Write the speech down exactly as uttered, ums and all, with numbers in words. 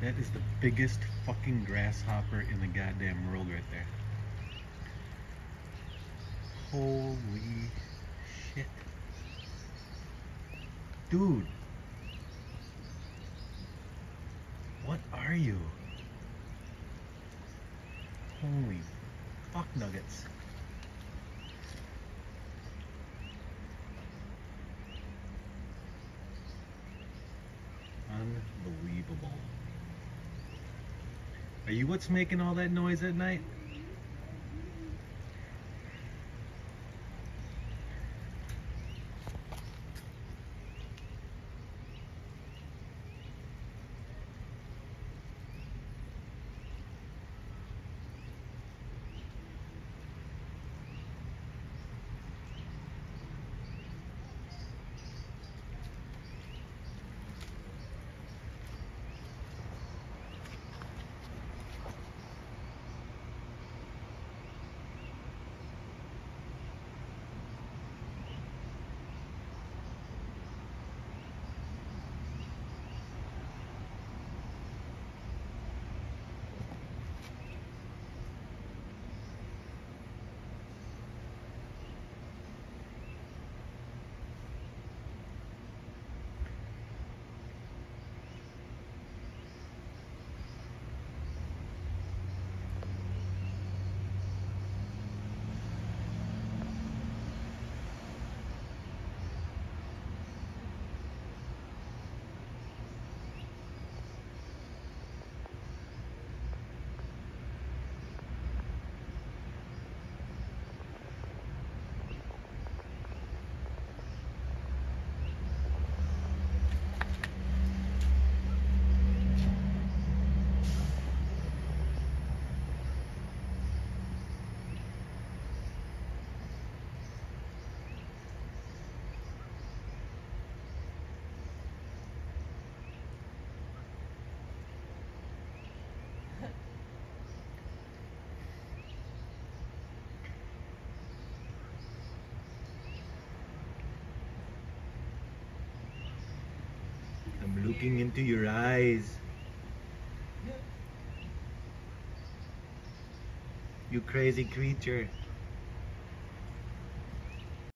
That is the biggest fucking grasshopper in the goddamn world right there. Holy shit. Dude. What are you? Holy fuck nuggets. Unbelievable. Are you what's making all that noise at night? I'm looking into your eyes. You crazy creature.